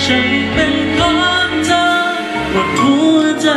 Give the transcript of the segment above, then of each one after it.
ฉันเป็นของเธอหมดหัวใจ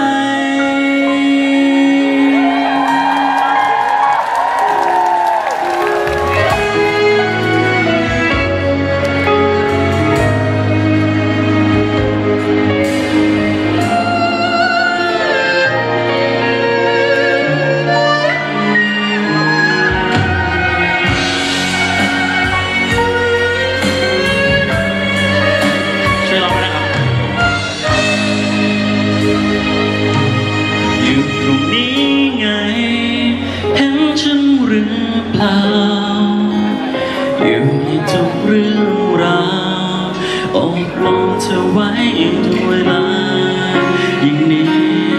อยู่ในทุกเรื่องราวอบรมเธอไว้ด้วยเวลาอย่างนี้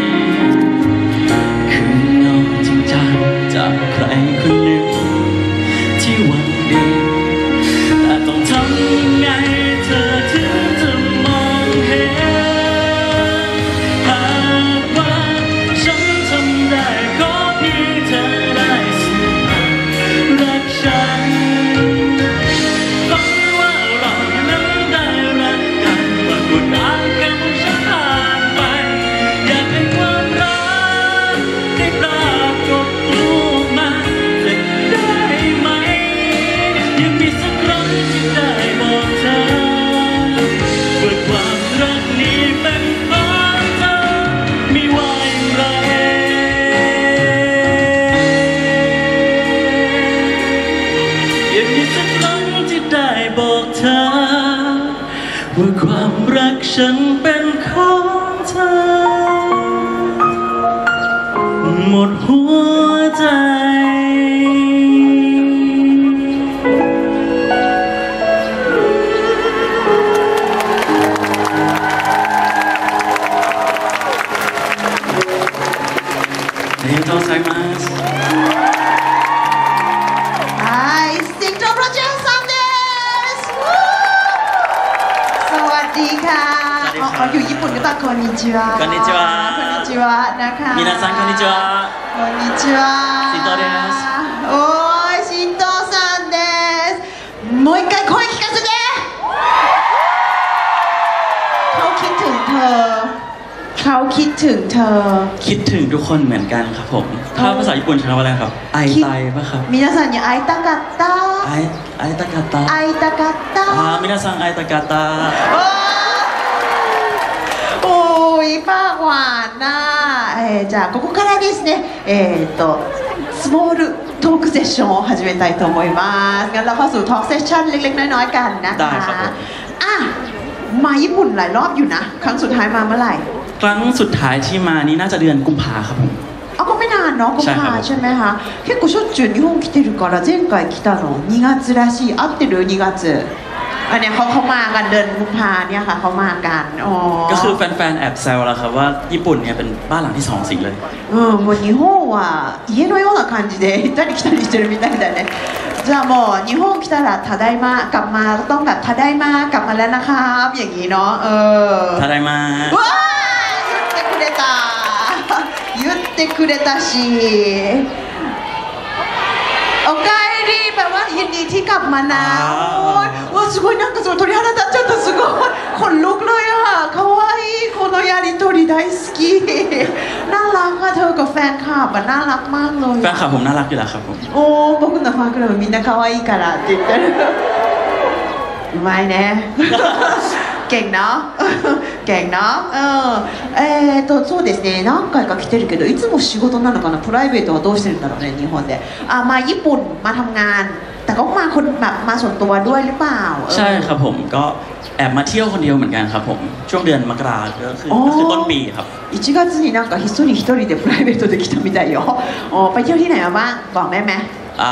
คือนอกจริงจังจากใครคนหนึ่งที่หวังดีแต่ต้องทำยังไงเธอถึงจะมองเห็นหากว่าฉันทำได้ก็เพียงเธอได้สิรักฉันบอกเธอว่าความรักฉันเป็นของเธอหมดหัวใจありがとうございます。 อยู่ญี่ปุ่นหรือเปล่าこんにちはこんにちはこんにちはนะคะ皆さんこんにちはこんにちはしんとうですโอ้ยชินโตさんですもう一回声聞かせてเขาคิดถึงเธอเขาคิดถึงเธอคิดถึงทุกคนเหมือนกันครับผมถ้าภาษาญี่ปุ่นใช้คำว่าอะไรครับไอไตปะครับ皆さんに会いたかったไอตากาตา会いたかった皆さんไอตากาตาโอ้ยปากหวานนะじゃあここからですねスモールトークセッションを始めたいと思いますงั้นเราเข้าสู่ทอล์กเซสชั่นเล็กๆน้อยๆกันนะคะมาญี่ปุ่นหลายรอบอยู่นะครั้งสุดท้ายมาเมื่อไหร่ครั้งสุดท้ายที่มานี่น่าจะเดือนกุมภาครับผมก็ไม่นานเนาะกุมภาใช่ไหมคะ結構しょっちゅう日本来てるから前回来たの2月らしい合ってる2月อันนี้เขามากันเดือนกุมภาเนี่ยค่ะเขามากันก็คือแฟนๆแอบแซวแล้วครับว่าญี่ปุ่นเนี่ยเป็นบ้านหลังที่2สิเลยもう日本は家のような感じで行ったり来たりしてるみたいだねじゃあもう日本来たらただいまกลับมาต้องแบบただいมากลับมาแล้วนะครับอย่างนี้เนาะただいまว้า言ってくれた言ってくれたしおかえりแปลว่ายินดีที่กลับมานะโอ้ยすごいなんかその鳥肌立っちゃったすごいขนลุกเลยอ่ะ可愛いこのやりとり大好きน่ารักค่ะเธอกับแฟนคลับน่ารักมากเลยแฟนคลับผมน่ารักอยู่แล้วครับผมโอ้僕のファンクラブみんな可愛いからって言ってるうまいねเก่งเนาะเก่งเนาะそうですね何回か来てるけどいつも仕事なのかなプライベートはどうしてるんだろうね日本でมาญี่ปุ่นมาทำงานแต่ก็มาคนแบบมาส่วนตัวด้วยหรือเปล่าใช่ครับผมก็แอบมาเที่ยวคนเดียวเหมือนกันครับผมช่วงเดือนมกราก็คือต้นปีครับ 1月になんか一人でプライベートで来たみたいよไปเที่ยวที่ไหนมาบ้างบอกได้ไหม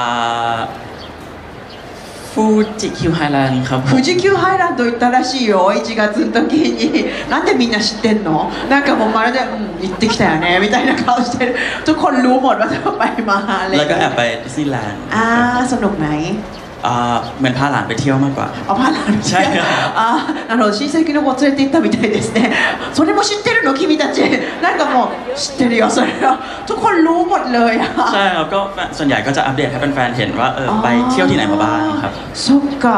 ฟูจิคิวไฮแลนด์ครับ富士急ハイランド行ったらしいよ1月の時になんでみんな知ってんのなんかもうまるで行ってきたよねみたいな顔してるทุกคนรู้หมดว่าเธอไปมาแล้วก็แอบไปดิสนีย์แลนด์สนุกไหมเหมือนพาหลานไปเที่ยวมากกว่าพาหลานใช่親戚の子連れて行ったみたいですねそれも知ってるの君たちなんかもう知ってるよそれはทุกคนรู้หมดเลยใช่ครับก็ส่วนใหญ่ก็จะอัปเดตให้แฟนๆเห็นว่าไปเที่ยวที่ไหนมาบ้างครับそっか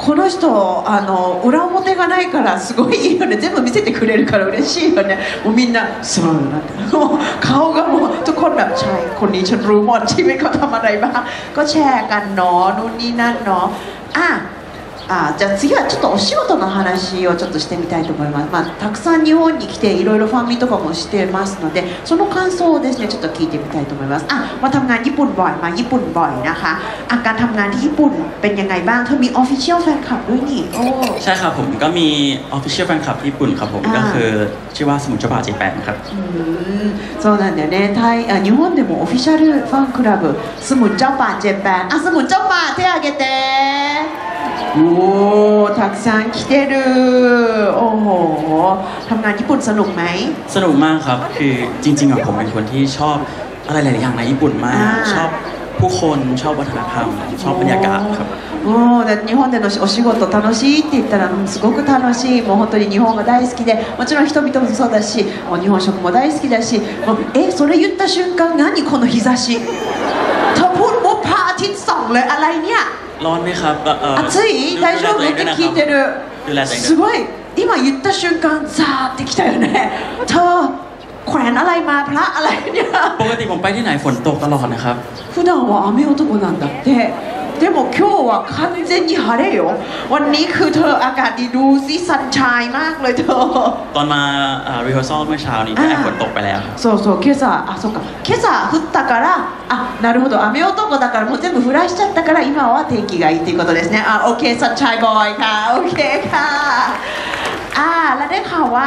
この人裏表がないからすごいいいよね全部見せてくれるから嬉しいよねもうみんなそうなんだもう顔がもうทุกคนแบบใช่คนนี้ฉันรู้หมดชีวิตเขาทำอะไรบ้างก็แชร์กันเนาะนู่นนี่นั่นเนาะじゃあ次はちょっとお仕事の話をちょっとしてみたいと思います、たくさん日本に来ていろいろファンミとかもしてますのでその感想をですねちょっと聞いてみたいと思いますมาทำงานญี่ปุ่นบ่อยมาญี่ปุ่นบ่อยนะคะการทำงานที่ญี่ปุ่นเป็นยังไงบ้างเธอมี official fan club ด้วยนี่โอ้ใช่ครับผมก็มี official fan club ญี่ปุ่นครับผมก็คือชื่อว่าสมุนเจ้าป่าJ8ครับそうなんだよね日本でもオフィシャルファンクラブスムンジャパンJ8スムンジャパン手挙げてโอ้たくさん来てるโอ้โหทำงานญี่ปุ่นสนุกไหมสนุกมากครับคือจริงๆผมเป็นคนที่ชอบอะไรหลายอย่างในญี่ปุ่นมากชอบผู้คนชอบวัฒนธรรมชอบบรรยากาศครับ日本でのお仕事楽しいって言ったらすごく楽しいもう本当に日本が大好きでもちろん人々もそうだしもう日本食も大好きだしそれ言った瞬間何この日差しเธอพูดปุ๊บพระอาทิตย์ส่องเลยอะไรเนี่ยร้อนไหมครับ暑い大丈夫って聞いてるすごい今言った瞬間ザーってきたよねเธอแขวนอะไรมาพระอะไรเนี่ยปกติผมไปที่ไหนฝนตกตลอดนะครับ普段は雨男なんだってでも今日は完全に晴れよวันนี้คือเธออากาศดีดูสิซันชายมากเลยเธอตอนมาrehearsal เมื่อเช้านี้ก็แอบฝนตกไปแล้วそう今朝そうか今朝降ったからなるほど雨男だからもう全部降らしちゃったから今は天気がいいということですねOK ซันชายบอยค่ะ OK ค่ะแล้วได้ข่าวว่า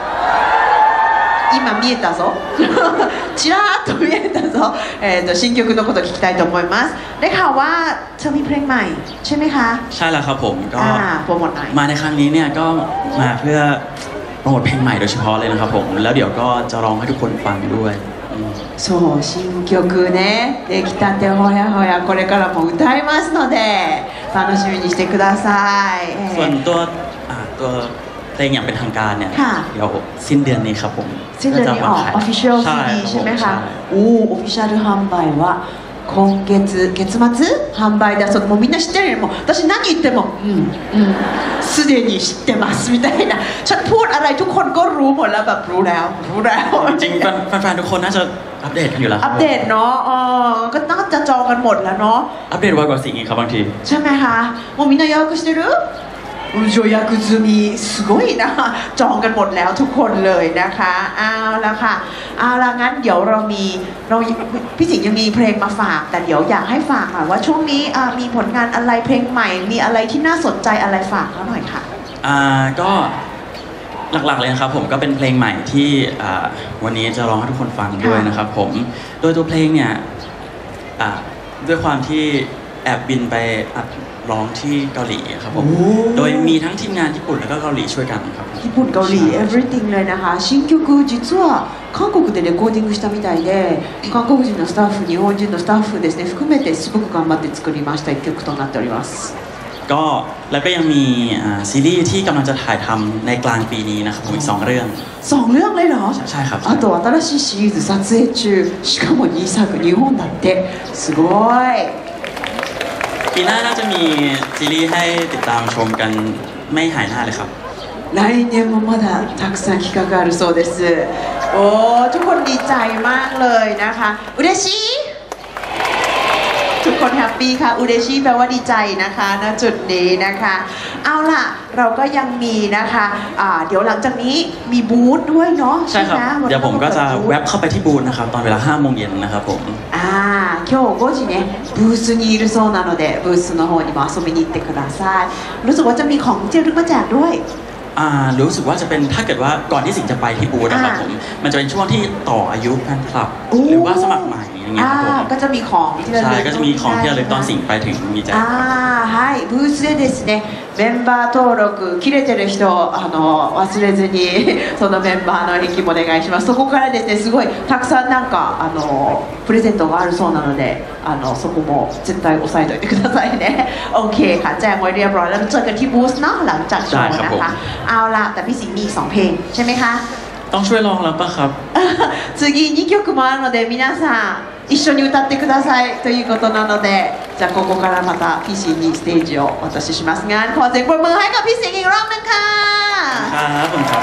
今見えたぞちらっと見えたぞ新曲のこと聞きたいと思いますได้ข่าวว่าเธอมีเพลงใหม่ใช่ไหมคะใช่แล้วครับผมก็โปรโมทหน่อยมาในครั้งนี้เนี่ยก็มาเพื่อโปรโมทเพลงใหม่โดยเฉพาะเลยนะครับผมแล้วเดี๋ยวก็จะร้องให้ทุกคนฟังด้วยそう新曲ねできたてほやほやこれからも歌いますので楽しみにしてくださいส่วนตัวเพลงอย่างเป็นทางการเนี่ยเดี๋ยวสิ้นเดือนนี้ครับผมสิ้นเดือนนี้ออก official CD ใช่ไหมคะofficial 販売は今月末販売だそうもうみんな知ってるよもう私何言ってもすでに知ってますみたいなฉันพูดอะไรทุกคนก็รู้หมดแล้วแบบรู้แล้วจริงแฟนๆทุกคนน่าจะอัปเดตกันอยู่แล้วอัปเดตเนาะก็น่าจะจองกันหมดแล้วเนาะอัปเดตไวกว่าสิ่งอีกครับบางทีใช่ไหมคะもうみんな予約してる予約済みすごいนะจองกันหมดแล้วทุกคนเลยนะคะเอาละค่ะเอาละงั้นเดี๋ยวเราพี่สิงห์ยังมีเพลงมาฝากแต่เดี๋ยวอยากให้ฝากหน่อยว่าช่วงนี้มีผลงานอะไรเพลงใหม่มีอะไรที่น่าสนใจอะไรฝากเขาหน่อยค่ะก็หลักๆเลยนะครับผมก็เป็นเพลงใหม่ที่วันนี้จะร้องให้ทุกคนฟังด้วยนะครับผมโดยตัวเพลงเนี่ยด้วยความที่แอบบินไปอัดร้องที่เกาหลีครับผมโดยมีทั้งทีมงานญี่ปุ่นแล้วก็เกาหลีช่วยกันครับญี่ปุ่นเกาหลี everything เลยนะคะ新曲実は韓国でレコーディングしたみたいで韓国人のスタッフ日本人のスタッフですね含めてすごく頑張って作りました一曲となっておりますก็แล้วก็ยังมีซีรีส์ที่กำลังจะถ่ายทำในกลางปีนี้นะครับผมอีก2เรื่องเลยเหรอใช่ครับあと新しいシリーズ撮影中しかも2作日本だってすごいปีหน้าน่าจะมีซีรีส์ให้ติดตามชมกันไม่หายหน้าเลยครับ来年もまだたくさん企画があるそうですทุกคนดีใจมากเลยนะคะ嬉しいทุกคนแฮปปี้ค่ะอุเดชิแปลว่าดีใจนะคะณจุดนี้นะคะเอาล่ะเราก็ยังมีนะคะเดี๋ยวหลังจากนี้มีบูธด้วยเนาะใช่ครับเดี๋ยวผมก็จะแวบเข้าไปที่บูธนะครับตอนเวลา 5 โมงเย็นนะครับผม今日5時ねブースにいるそうなのでブースの方にも遊びに行ってくださいรู้สึกว่าจะมีของเจลึกมาแจกด้วยรู้สึกว่าจะเป็นถ้าเกิดว่าก่อนที่สิงจะไปที่บูธนะครับผมมันจะเป็นช่วงที่ต่ออายุแฟนคลับหรือว่าสมัครใหม่อย่างเงี้ยครับผมก็จะมีของที่ระลึกใช่ก็จะมีของที่ระลึกตอนสิงไปถึงมีแจกはいブースでですねメンバー登録切れてる人忘れずにそのメンバーの返金もお願いしますそこからですねすごいたくさんなんかプレゼントがあるそうなのでそこも絶対押さえておいてくださいねโอเคค่ะแจ้งไว้เรียบร้อยแล้วเจอกันที่บูธเนาะหลังจากโชว์นะคะเอาล่ะแต่พี่สิงห์มี2เพลงใช่ไหมคะต้องช่วยร้องแล้วป่ะครับ次2曲もあるので皆さん一緒に歌ってくださいということなのでじゃあここからまたพี่สิงห์にステージをお渡ししますงานขอเสียงปรบมือให้กับพี่สิงห์อีกรอบนึงค่ะครับผมครับ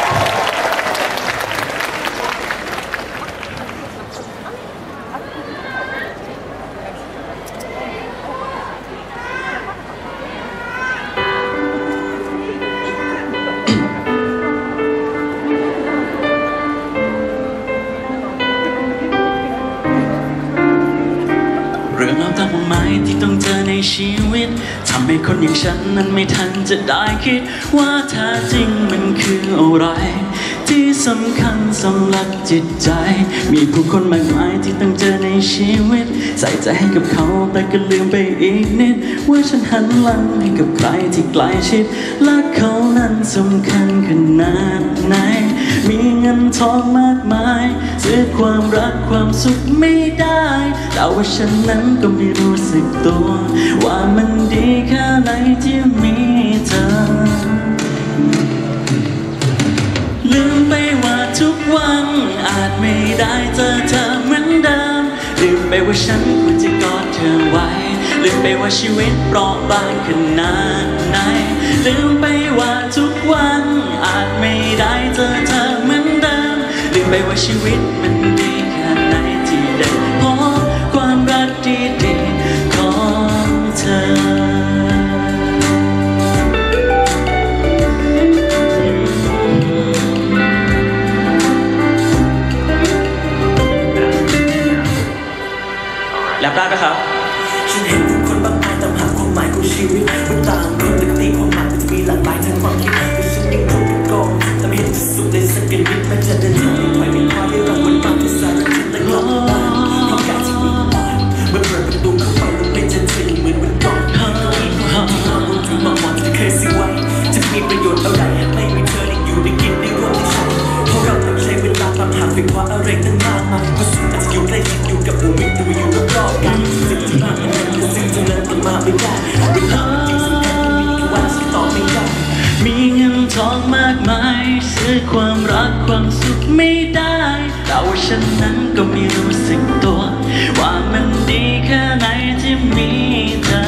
เรื่องราวตามหมายที่ต้องเจอในชีวิตทำให้คนอย่างฉันนั้นไม่ทันจะได้คิดว่าแท้จริงมันคืออะไรที่สำคัญสำหรับจิตใจมีผู้คนมากมายที่ต้องเจอในชีวิตใส่ใจให้กับเขาแต่ก็ลืมไปอีกนิดว่าฉันหันหลังให้กับใครที่ใกล้ชิดและเขานั้นสำคัญขนาดไหนมีเงินทองมากมายซื้อความรักความสุขไม่ได้แต่ว่าฉันนั้นก็ไม่รู้สึกตัวว่ามันดีแค่ไหนที่มีเธอลืมไปว่าทุกวันอาจไม่ได้เจอเธอเหมือนเดิมลืมไปว่าฉันควรจะกอดเธอไว้ลืมไปว่าชีวิตเปราะบางขนาดไหนลืมไปว่าทุกวันอาจไม่ได้เจอเธอเหมือนเดิมลืมไปว่าชีวิตมันดีแค่ไหนที่ได้พบความรักดีๆของเธอแล้วได้ไหมครับฉันเห็นผู้คนบางรายตามหาความหมายของชีวิตมันต่างกันแต่ตีความหมายมันจะมีหลากหลายทางความคิดแต่ฉันยังคงเป็นกองแต่ไม่เห็นจะสุขได้สักนิดแม้จะเดินทางไม่ค่อยไม่พอได้รับวันบางที่สารพัดแต่กลับบ้านเพราะการที่มีบ้านเมื่อเปิดประตูเข้าไปแล้วไม่จะถึงเหมือนวันก่อนถึงมองที่เคยซื้อไว้จะมีประโยชน์อะไรไม่มีเธอได้อยู่ได้กินได้ร่วมที่ฉันเพราะเราต้องใช้เวลาตามหาไปว่าอะไรตั้งมากมายเพราะสุดอาจจะอยู่ใกล้ชิดอยู่กับผู้มิตรหรืออยู่รอบๆกันสิ่งที่มากมันคือสิ่งที่เลิกกันมาไม่ได้เวลาจริงสำคัญมีแค่ว่าฉันตอบไม่ได้มีเงินทองมากมายซื้อความรักความสุขไม่ได้แต่ว่าฉันนั้นก็ไม่รู้สึกตัวว่ามันดีแค่ไหนที่มีเธอ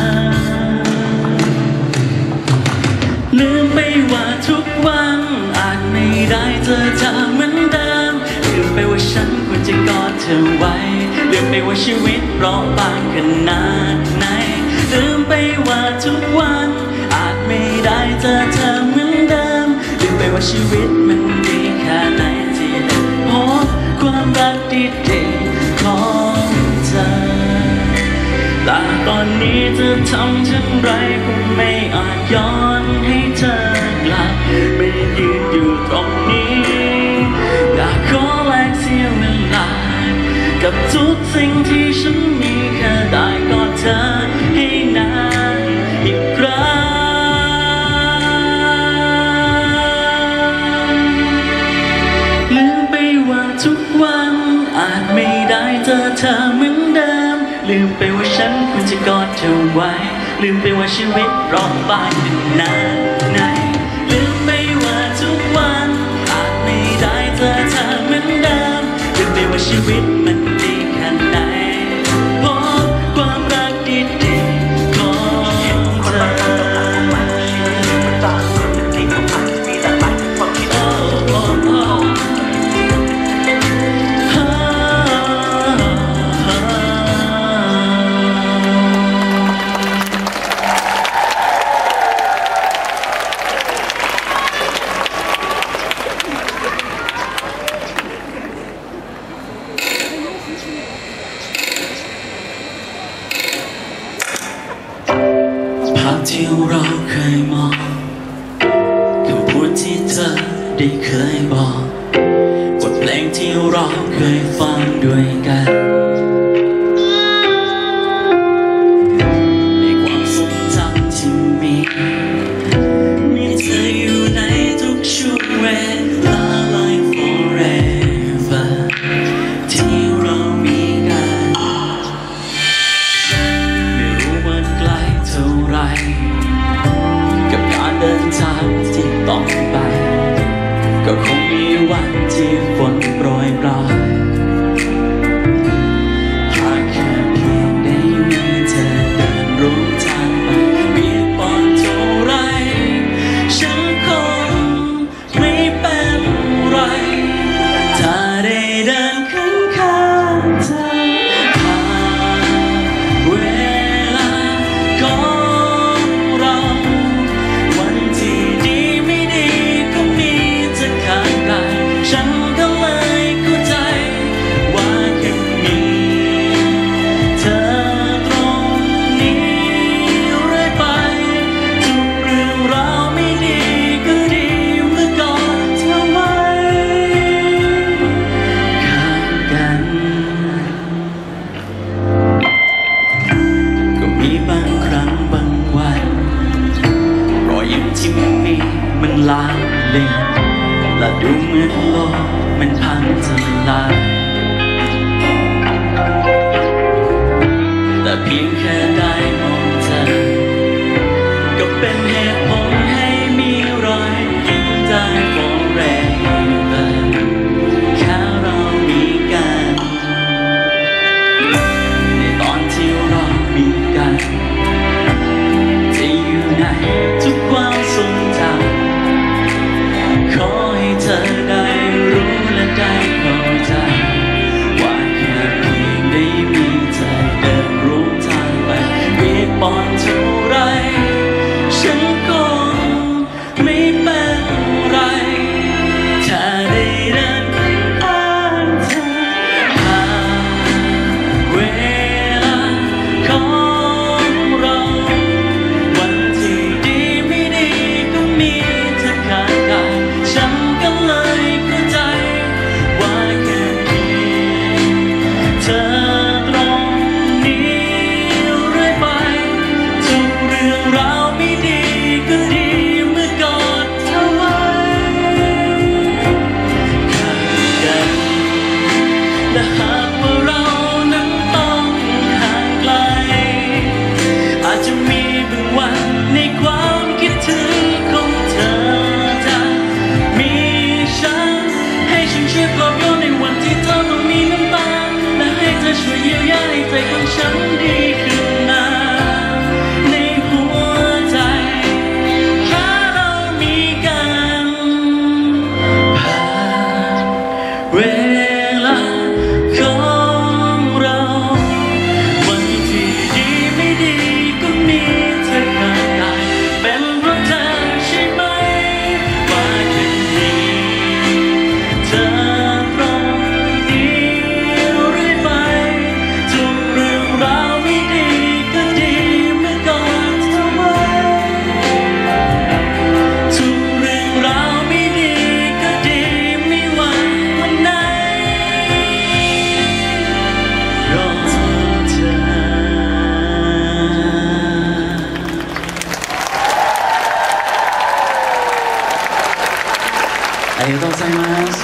ลืมไปว่าทุกวันอาจไม่ได้เจอเธอเหมือนเดิมลืมไปว่าฉันควรจะกอดเธอไว้ลืมไปว่าชีวิตเปราะบางขนาดไหนลืมไปว่าทุกวันอาจไม่ได้เจอเธอเหมือนเดิมลืมไปว่าชีวิตมันดีแค่ไหนที่ได้พบความรักดีๆของเธอแต่ตอนนี้จะทำเช่นไรคงไม่อาจย้อนให้เธอกลับไม่ยืนอยู่ตรงนี้อยากขอแลกเสียเวลากับทุกสิ่งที่ฉันมีแค่ได้กอดเธอให้นานอีกครั้งลืมไปว่าทุกวันอาจไม่ได้เจอเธอเหมือนเดิมลืมไปว่าฉันควรจะกอดเธอไว้ลืมไปว่าชีวิตเปราะบางขนาดไหนลืมไปว่าทุกวันอาจไม่ได้เจอเธอเหมือนเดิมลืมไปว่าชีวิตมันดีแค่ไหนพบความรักดีๆของเธอที่เราเคยมองคำพูดที่เธอได้เคยบอกบทเพลงที่เราเคยฟังด้วยกันในความทรงจำที่มีเธออยู่ในทุกช่วงเวลา like forever ที่เรามีกันไม่รู้ว่าไกลเท่าไรกับการเดินทางที่ต้องไปก็คงมีวันที่ฝนโปรยปลายลาเล่นและดูเหมือนโลกมันพังทลายแต่เพียงแค่ได้มองเธอก็เป็นเหตุผลให้มีรอยยิ้มได้ฟองแรงเลยแค่เรามีกันในตอนที่เรามีกันจะอยู่ในทุกความทรงจำขอให้เธอได้รู้และได้เข้าใจว่าแค่เพียงได้มีเธอเดินร่วมทางไปเรียกปอนเท่าไรฉันก็ไม่เป็นไรถ้าได้เดินข้างเธอผ่านเวลาของเราวันที่ดีไม่ดีก็มีเธอข้างกายฉันก็เลยเข้าใจว่าแค่เพียงเธอตรงนี้เรื่อยไปทุกเรื่องราวไม่ดีก็ดีเมื่อกอดเธอไว้ข้างกันและหากว่าเรานั้นต้องห่างไกลอาจจะมีบางวันในความคิดถึงของเธอจะมีฉันให้ฉันช่วยปลอบโยนในวันที่เธอต้องมีน้ำตาและให้เธอช่วยเยียวยาให้ใจของฉันดีขึ้นมาในหัวใจแค่เรามีกันผ่านเวลาของเราวันที่ดีไม่ดีก็มีเธอข้างกายเป็นเพราะเธอใช่ไหมว่าแค่มีเธอตรงนี้เรื่อยไปทุกเรื่องราวไม่ดีก็ดีเมื่อกอดเธอไว้ทุกเรื่องราวไม่ดีก็ดีไม่ว่าวันไหนรอเธอありがとうございます。